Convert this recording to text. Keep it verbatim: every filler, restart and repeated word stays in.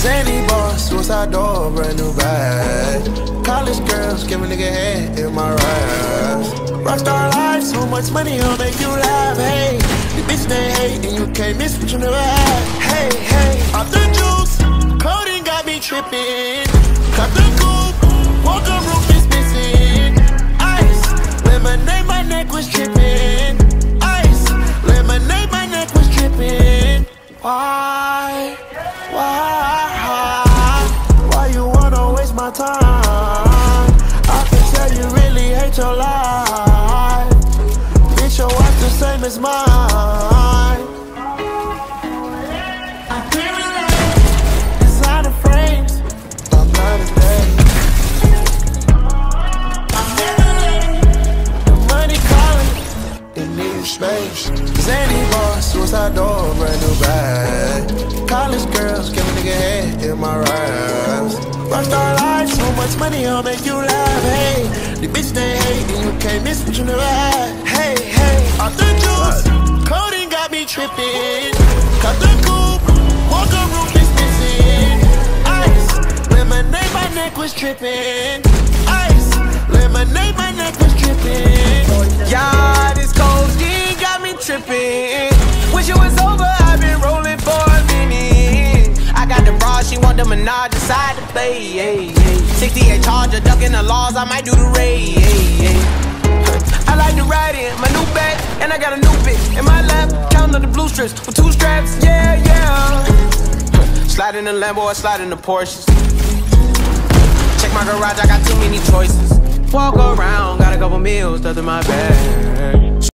Zany boss, suicide door, brand new bag. College girls, give a nigga head in my raps. Rockstar life, so much money, I'll make you laugh. Hey, the bitch they hate, and you can't miss what you never had. Hey, hey, off the juice, codeine got me tripping. Cut the coupe, walker roof is missing. Ice, lemonade, my neck was tripping. Ice, lemonade, my neck was tripping. Why, why, why you wanna waste my time? I can tell you really hate your life. Bitch, your wife the same as mine. I feel like designer frames. I'm not a day. I'm never late. The money calling, it needs space. Zany boss, suicide door, brand new bag. College girls, give a nigga head in my raps. Rockstar life, so much money, I'll make you laugh. Hey, the bitch they hate, and you can't miss what you never had. Hey, hey, off the juice, codeine got me tripping. Cut the coupe, walker roof is missing. Ice, lemonade, my neck was tripping. Ice, lemonade, my neck was tripping. Yeah, this codeine got me tripping. Wish it was over, I've been rolling for a minute. I got the bra, she want the Minaj, decide to play. Yeah, yeah. sixty-eight Charger, ducking the laws, I might do the raid. Yeah, yeah. I like to ride in my new bag, and I got a new bitch in my lap, counting the blue strips with two straps. Yeah, yeah. Slide in the Lambo or slide in the Porsches. Check my garage, I got too many choices. Walk around, got a couple meals stuffed in my bag.